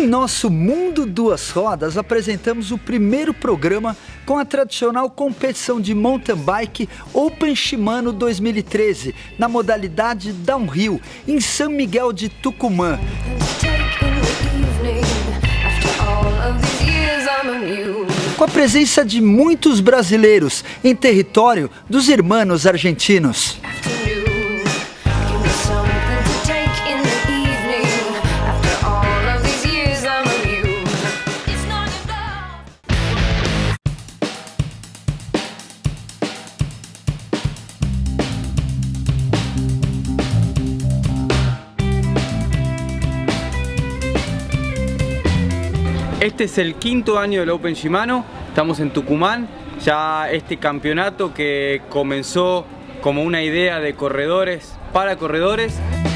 nosso Mundo Duas Rodas, apresentamos o primeiro programa com a tradicional competição de mountain bike Open Shimano 2013, na modalidade Downhill, em São Miguel de Tucumã. Com a presença de muitos brasileiros em território dos irmãos argentinos. Este es el quinto año del Open Shimano, estamos en Tucumán, ya este campeonato que comenzó como una idea de corredores para corredores.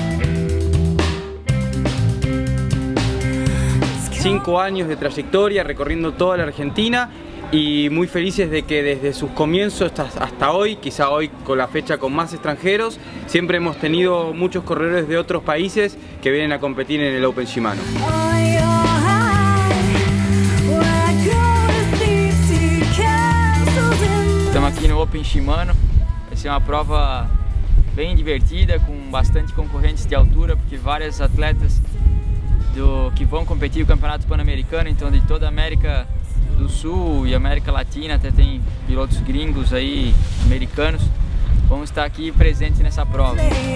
5 años de trayectoria recorriendo toda la Argentina y muy felices de que desde sus comienzos hasta hoy, quizá hoy con la fecha con más extranjeros, siempre hemos tenido muchos corredores de otros países que vienen a competir en el Open Shimano. Estamos aqui no Open Shimano, vai ser uma prova bem divertida, com bastante concorrentes de altura, porque vários atletas que vão competir no Campeonato Pan-Americano, então de toda a América do Sul e América Latina, até tem pilotos gringos aí, americanos, vão estar aqui presentes nessa prova.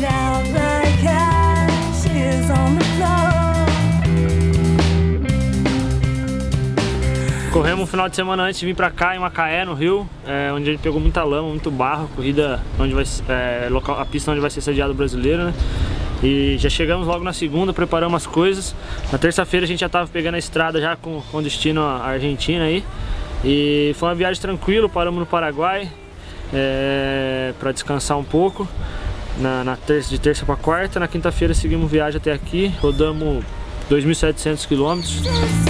Corremos um final de semana antes de vir pra cá, em Macaé, no Rio, onde a gente pegou muita lama, muito barro, corrida onde a pista onde vai ser sediado o brasileiro, né? E já chegamos logo na segunda, preparamos as coisas. Na terça-feira a gente já estava pegando a estrada já com destino à Argentina aí. E foi uma viagem tranquila, paramos no Paraguai para descansar um pouco. De terça para quarta, na quinta-feira seguimos viagem até aqui, rodamos 2.700 quilômetros.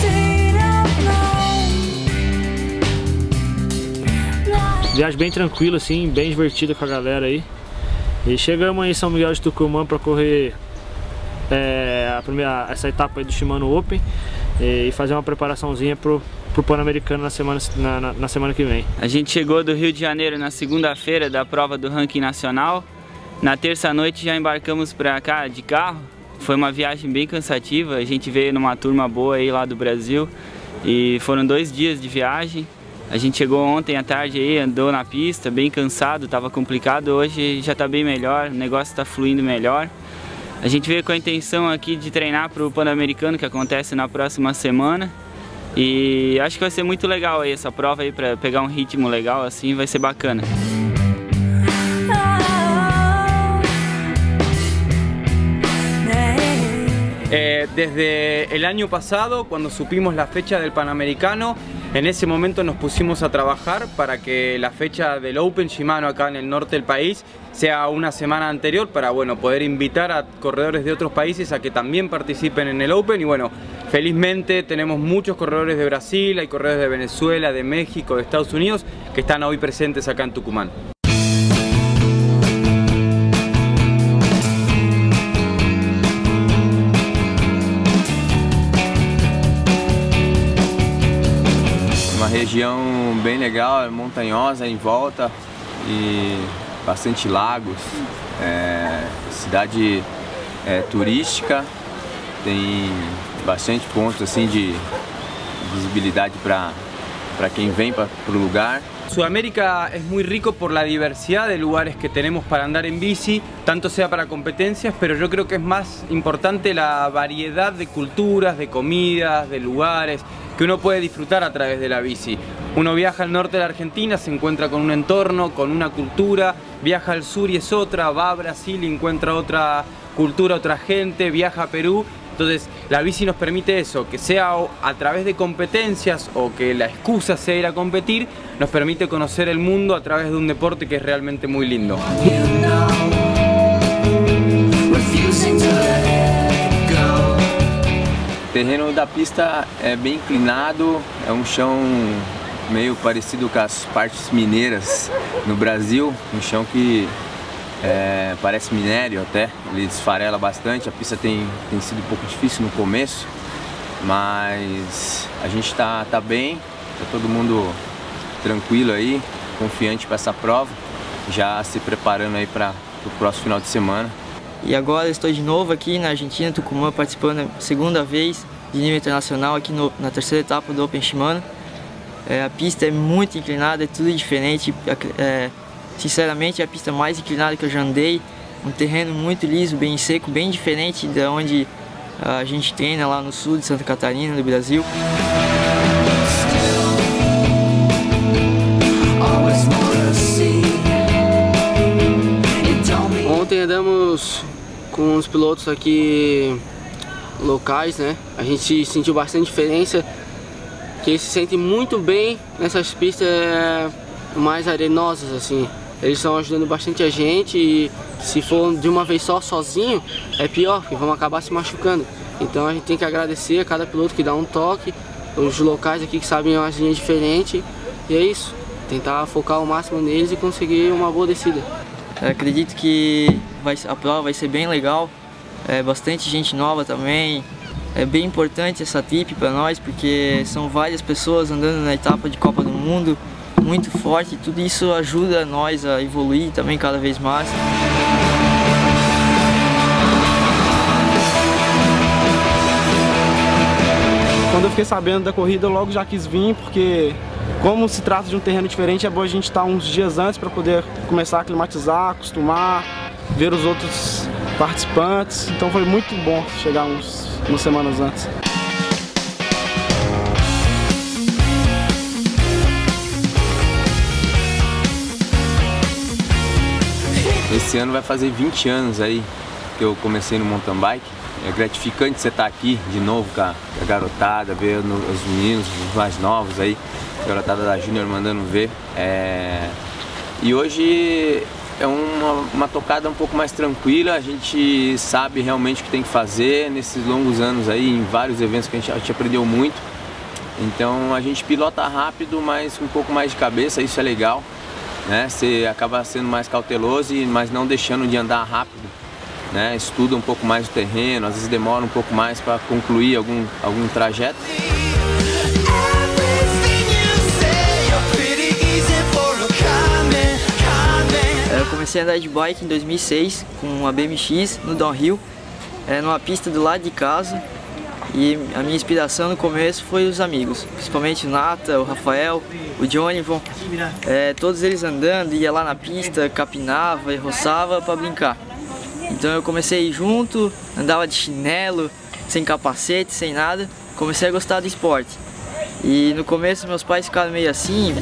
Viagem bem tranquila, assim, bem divertida com a galera aí. E chegamos aí em São Miguel de Tucumã para correr essa etapa aí do Shimano Open e fazer uma preparaçãozinha pro Pan-Americano na semana que vem. A gente chegou do Rio de Janeiro na segunda-feira da prova do ranking nacional. Na terça-noite já embarcamos para cá de carro. Foi uma viagem bem cansativa, a gente veio numa turma boa aí lá do Brasil e foram 2 dias de viagem. A gente chegou ontem à tarde aí, andou na pista, bem cansado, estava complicado. Hoje já está bem melhor, o negócio está fluindo melhor. A gente veio com a intenção aqui de treinar para o Pan-Americano, que acontece na próxima semana. E acho que vai ser muito legal aí essa prova aí, para pegar um ritmo legal assim, vai ser bacana. Desde el año pasado, cuando supimos la fecha del Panamericano, en ese momento nos pusimos a trabajar para que la fecha del Open Shimano acá en el norte del país sea una semana anterior para poder invitar a corredores de otros países a que también participen en el Open. Y bueno, felizmente tenemos muchos corredores de Brasil, hay corredores de Venezuela, de México, de Estados Unidos que están hoy presentes acá en Tucumán. Uma região bem legal, montanhosa em volta e bastante lagos, cidade turística, tem bastante pontos assim de visibilidade para quem vem para o lugar. Sudamérica es muy rico por la diversidad de lugares que tenemos para andar en bici, tanto sea para competencias, pero yo creo que es más importante la variedad de culturas, de comidas, de lugares que uno puede disfrutar a través de la bici. Uno viaja al norte de la Argentina, se encuentra con un entorno, con una cultura, viaja al sur y es otra, va a Brasil y encuentra otra cultura, otra gente, viaja a Perú. Entonces la bici nos permite eso, que sea a través de competencias o que la excusa sea ir a competir, nos permite conocer el mundo a través de un deporte que es realmente muy lindo. O terreno da pista é bem inclinado, é um chão meio parecido com as partes mineiras no Brasil, um chão que parece minério até, ele desfarela bastante, a pista tem sido um pouco difícil no começo, mas a gente tá bem, tá todo mundo tranquilo aí, confiante para essa prova, já se preparando aí para o próximo final de semana. E agora eu estou de novo aqui na Argentina, Tucumã, participando a segunda vez de nível internacional aqui na terceira etapa do Open Shimano. A pista é muito inclinada, é tudo diferente, sinceramente é a pista mais inclinada que eu já andei, um terreno muito liso, bem seco, bem diferente de onde a gente treina lá no sul de Santa Catarina, do Brasil. Ontem andamos com os pilotos aqui locais, né? A gente sentiu bastante diferença, que eles se sentem muito bem nessas pistas mais arenosas, assim. Eles estão ajudando bastante a gente e se for de uma vez só, sozinho, é pior, porque vamos acabar se machucando. Então a gente tem que agradecer a cada piloto que dá um toque, os locais aqui que sabem umas linhas diferentes, e é isso. Tentar focar o máximo neles e conseguir uma boa descida. Eu acredito que a prova vai ser bem legal, bastante gente nova também. É bem importante essa trip para nós, porque são várias pessoas andando na etapa de Copa do Mundo, muito forte, e tudo isso ajuda nós a evoluir também cada vez mais. Quando eu fiquei sabendo da corrida, eu logo já quis vir, porque como se trata de um terreno diferente, é bom a gente estar uns dias antes para poder começar a aclimatizar, acostumar, ver os outros participantes. Então foi muito bom chegar umas semanas antes. Esse ano vai fazer 20 anos aí que eu comecei no mountain bike. É gratificante você estar aqui de novo com a garotada, ver os meninos, os mais novos aí, a garotada da Júnior mandando ver. E hoje é uma tocada um pouco mais tranquila, a gente sabe realmente o que tem que fazer nesses longos anos aí, em vários eventos que a gente aprendeu muito. Então a gente pilota rápido, mas com um pouco mais de cabeça, isso é legal, né? Você acaba sendo mais cauteloso, mas não deixando de andar rápido, né? Estuda um pouco mais o terreno, às vezes demora um pouco mais para concluir algum trajeto. Eu comecei a andar de bike em 2006 com a BMX no downhill, numa pista do lado de casa, e a minha inspiração no começo foi os amigos, principalmente o Nata, o Rafael, o Jonivon, todos eles andando, ia lá na pista, capinava e roçava para brincar. Então eu comecei a ir junto, andava de chinelo, sem capacete, sem nada, comecei a gostar do esporte. E no começo meus pais ficaram meio assim.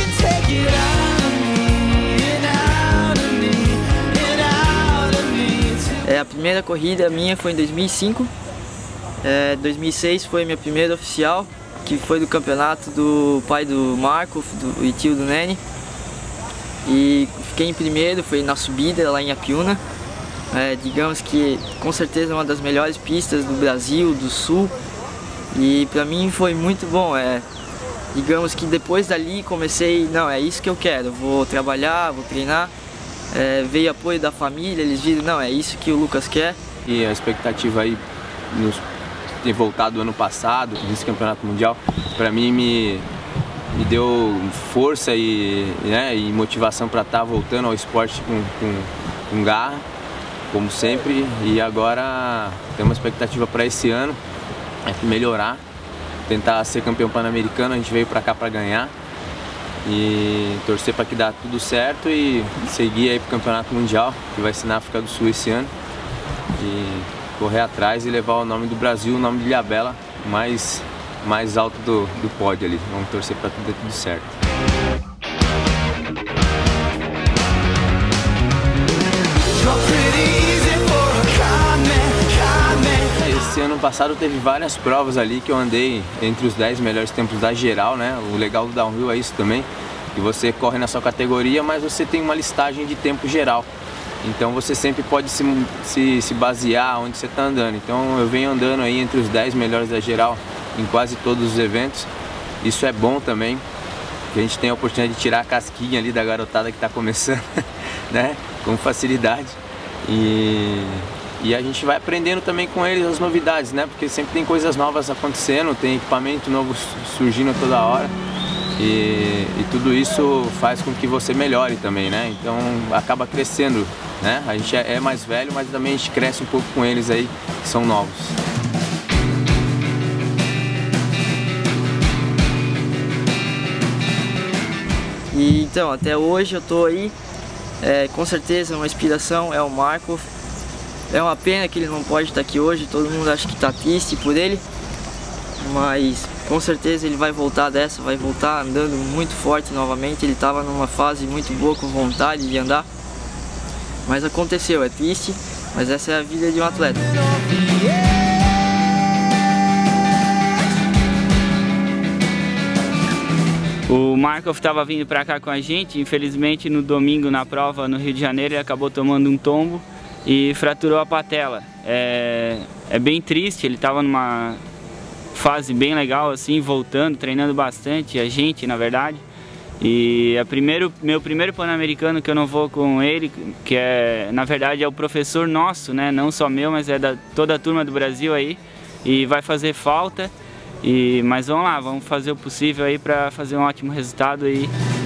A primeira corrida minha foi em 2005, 2006 foi minha primeira oficial, que foi do campeonato do pai do Marco e tio do Nene. E fiquei em primeiro, foi na subida lá em Apiúna. Digamos que com certeza é uma das melhores pistas do Brasil, do Sul, e para mim foi muito bom. Digamos que depois dali comecei, não, é isso que eu quero, vou trabalhar, vou treinar. Veio apoio da família, eles viram, não, é isso que o Lucas quer. E a expectativa aí ter voltado ano passado, nesse campeonato mundial, para mim me deu força e motivação para estar voltando ao esporte com garra, como sempre. E agora tem uma expectativa para esse ano, melhorar, tentar ser campeão pan-americano. A gente veio para cá para ganhar e torcer para que dê tudo certo e seguir aí pro campeonato mundial, que vai ser na África do Sul esse ano, e correr atrás e levar o nome do Brasil, o nome de Ilhabela mais alto do pódio ali. Vamos torcer para que dê tudo certo. Esse ano passado teve várias provas ali que eu andei entre os 10 melhores tempos da geral, né? O legal do downhill é isso também, que você corre na sua categoria, mas você tem uma listagem de tempo geral. Então você sempre pode se basear onde você está andando. Então eu venho andando aí entre os 10 melhores da geral em quase todos os eventos. Isso é bom também, que a gente tem a oportunidade de tirar a casquinha ali da garotada que está começando, né? Com facilidade. E E a gente vai aprendendo também com eles as novidades, né? Porque sempre tem coisas novas acontecendo, tem equipamento novo surgindo toda hora. E tudo isso faz com que você melhore também, né? Então acaba crescendo, né? A gente é mais velho, mas também a gente cresce um pouco com eles aí, que são novos. E então, até hoje eu tô aí, com certeza uma inspiração é o Marco. É uma pena que ele não pode estar aqui hoje, todo mundo acha que tá triste por ele, mas com certeza ele vai voltar dessa, vai voltar andando muito forte novamente. Ele estava numa fase muito boa, com vontade de andar, mas aconteceu, é triste, mas essa é a vida de um atleta. O Markov estava vindo para cá com a gente, infelizmente no domingo na prova no Rio de Janeiro ele acabou tomando um tombo e fraturou a patela. É bem triste, ele estava numa fase bem legal assim, voltando, treinando bastante, a gente na verdade. E meu primeiro Pan-Americano que eu não vou com ele, que na verdade é o professor nosso, né? Não só meu, mas é da toda a turma do Brasil aí, e vai fazer falta. Mas vamos lá, vamos fazer o possível aí para fazer um ótimo resultado aí.